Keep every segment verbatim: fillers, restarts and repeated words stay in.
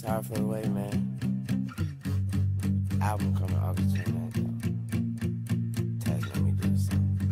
Sorry for the wait, man. Album coming August twenty-ninth, though. Taz, let me do this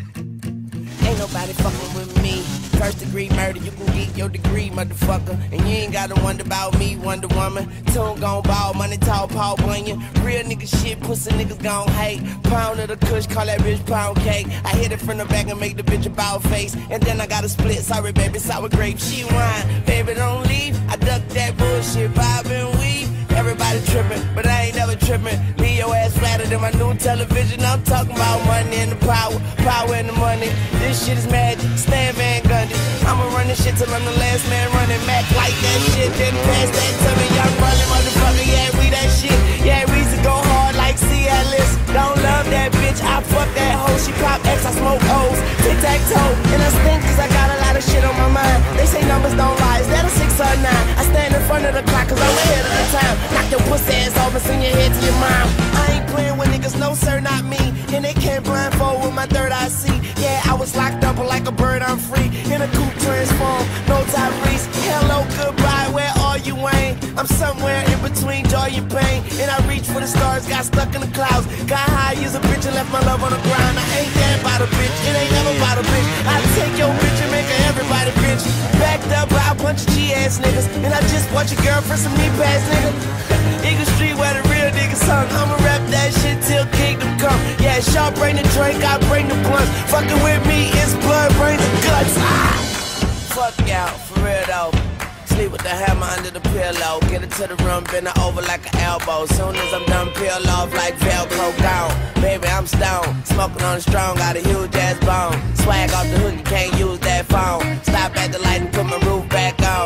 song. Ain't nobody fucking with me. First degree murder, you can get your degree, motherfucker. And you ain't gotta wonder about me, Wonder Woman. Tune gon' ball, money tall, Paul Bunyan. Real nigga shit, pussy niggas gon' hate. Pound of the kush, call that bitch pound cake. I hit it from the back and make the bitch a bow face. And then I got a split, sorry baby, sour grape. She whine, baby don't leave. I duck that bullshit, bob and weave. Everybody trippin', but I ain't never trippin'. Leave your ass flatter than my new television. I'm talking about money and the power, power and the money. This shit is magic, Stan Van Gundy. I'ma run this shit till I'm the last man running. Mac like that shit, then pass that to me. Young running motherfucker, yeah, we that shit. Yeah, we used to go hard like Cialis. Don't love that bitch, I fuck that hoe. She pop X, I smoke O's. Tic-tac-toe, and I stink cause I got a lot of shit on my mind. They say numbers don't lie, is that a six or a nine? I stand in front of the clock cause I'm ahead of the time. Knock your pussy ass off and send your head to your mom. I ain't playing with niggas, no sir, not me. And they can't blindfold with my third eye see. Yeah, I was locked up, but like a bird I'm free. In a coupe transform, no Tyrese. Hello, goodbye, where are you, Wayne? I'm somewhere in between joy and pain. And I reached for the stars, got stuck in the clouds. Got high, used a bitch and left my love on the ground. I ain't that about a bitch, it ain't never about a bitch. I take your bitch and make her everybody bitch. Backed up by a bunch of G-ass niggas. And I just bought your girlfriend some knee pads, nigga. Eagle Street where the real niggas hung. I'ma rap that shit till kingdom come. Yeah, Shaw bring the drink, I bring the blunts. Fucking with me, it's blood, brains and guts. Ah! Fuck y'all, for real though. Sleep with the hammer under the pillow. Get it to the room, bend it over like an elbow. Soon as I'm done, peel off like Velcro gone. Baby, I'm stoned, smoking on the strong, got a huge ass bone. Swag off the hook, you can't use that phone. Stop at the light and put my roof back on.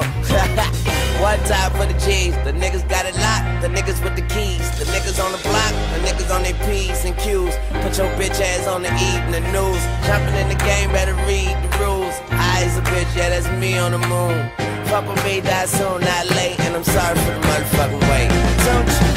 One time for the G's, the niggas got it locked, the niggas with the keys. The niggas on the block, the niggas on their P's and Q's. Put your bitch ass on the evening news. Jumping in the game, better read the rules. Eyes a bitch, yeah, that's me on the moon. Fuck with me, die soon, not late. And I'm sorry for the motherfucking wait. Don't you